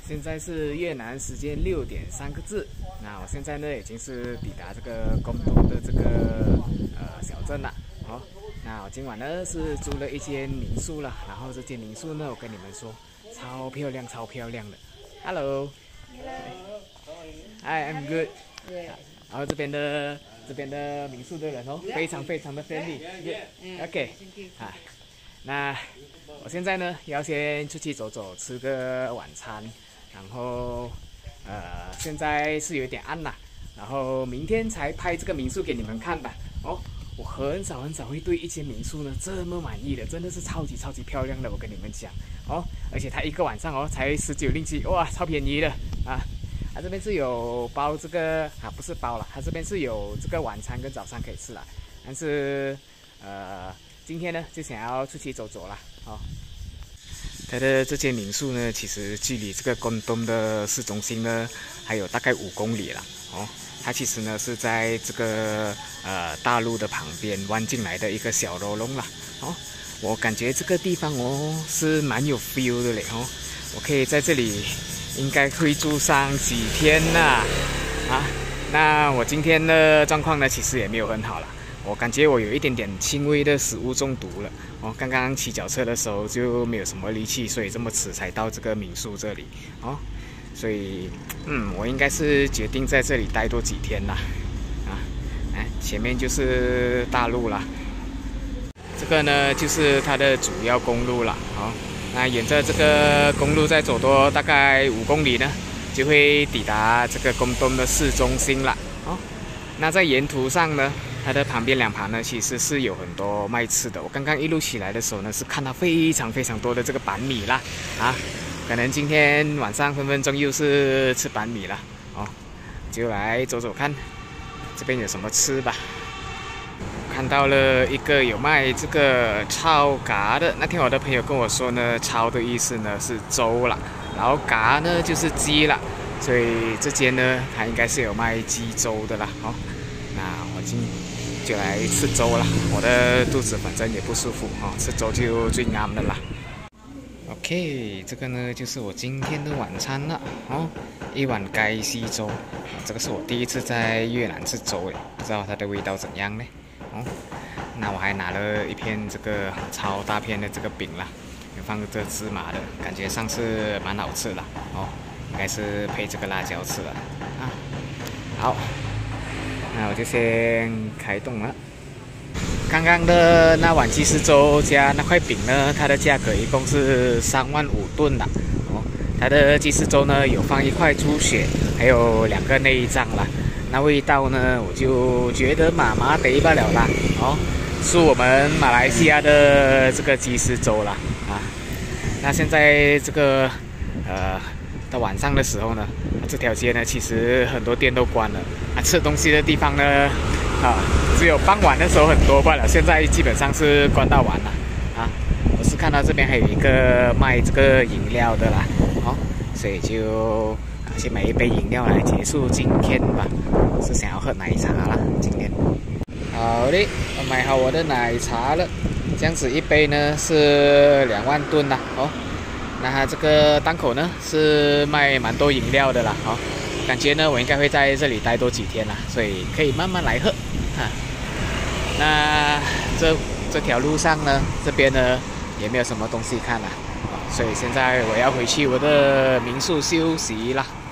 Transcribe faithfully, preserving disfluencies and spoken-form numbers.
现在是越南时间六点三个字。那我现在呢已经是抵达这个公东的这个呃小镇了。好，那我今晚呢是租了一间民宿了。然后这间民宿呢，我跟你们说，超漂亮，超漂亮的。Hello。Hi, I'm good. 然后这边的这边的民宿的人哦，非常非常的 friendly。OK。啊，那我现在呢要先出去走走，吃个晚餐。然后，呃，现在是有点暗了，然后明天才拍这个民宿给你们看吧。哦，我很少很少会对一间民宿呢这么满意的，真的是超级超级漂亮的，我跟你们讲哦。而且它一个晚上哦才十九令吉，哇，超便宜的啊！它这边是有包这个啊，不是包了，它这边是有这个晚餐跟早餐可以吃了。但是，呃，今天呢就想要出去走走了，哦。它的这间民宿呢，其实距离这个关东的市中心呢，还有大概五公里了哦。它其实呢是在这个呃大陆的旁边弯进来的一个小楼笼啦哦。我感觉这个地方哦是蛮有 feel 的嘞哦。我可以在这里应该会住上几天啦啊。那我今天的状况呢，其实也没有很好了。我感觉我有一点点轻微的食物中毒了哦。刚刚骑脚车的时候就没有什么力气，所以这么迟才到这个民宿这里哦。所以，嗯，我应该是决定在这里待多几天啦啊。哎，前面就是大路啦，这个呢就是它的主要公路了哦。那沿着这个公路再走多大概五公里呢，就会抵达这个关东的市中心了哦。那在沿途上呢，它的旁边两旁呢，其实是有很多卖吃的。我刚刚一路起来的时候呢，是看到非常非常多的这个板米啦，啊，可能今天晚上分分钟又是吃板米了哦。就来走走看，这边有什么吃吧。看到了一个有卖这个炒嘎的，那天我的朋友跟我说呢，炒的意思呢是粥啦，然后嘎呢就是鸡啦，所以这间呢它应该是有卖鸡粥的啦哦。那我今就来吃粥了，我的肚子反正也不舒服哦，吃粥就最啱的啦。OK， 这个呢就是我今天的晚餐了哦，一碗盖西粥、哦。这个是我第一次在越南吃粥诶，不知道它的味道怎样呢？哦，那我还拿了一片这个超大片的这个饼啦，有放这芝麻的，感觉上是蛮好吃的哦，应该是配这个辣椒吃的啊。好，那我就先开动了。刚刚的那碗鸡丝粥加那块饼呢，它的价格一共是三万五吨的哦。它的鸡丝粥呢有放一块猪血，还有两个内脏啦。那味道呢，我就觉得麻麻得罢了啦哦，是我们马来西亚的这个鸡丝粥啦啊。那现在这个呃到晚上的时候呢，这条街呢其实很多店都关了啊，吃东西的地方呢啊只有傍晚的时候很多罢了，现在基本上是关到晚了啊。我是看到这边还有一个卖这个饮料的啦哦，所以就去买一杯饮料来结束今天吧。我是想要喝奶茶啦，今天。好的，我买好我的奶茶了。这样子一杯呢是两万吨啦哦。那它这个档口呢是卖蛮多饮料的啦哦。感觉呢我应该会在这里待多几天啦，所以可以慢慢来喝啊。那这这条路上呢，这边呢也没有什么东西看啦，所以现在我要回去我的民宿休息啦。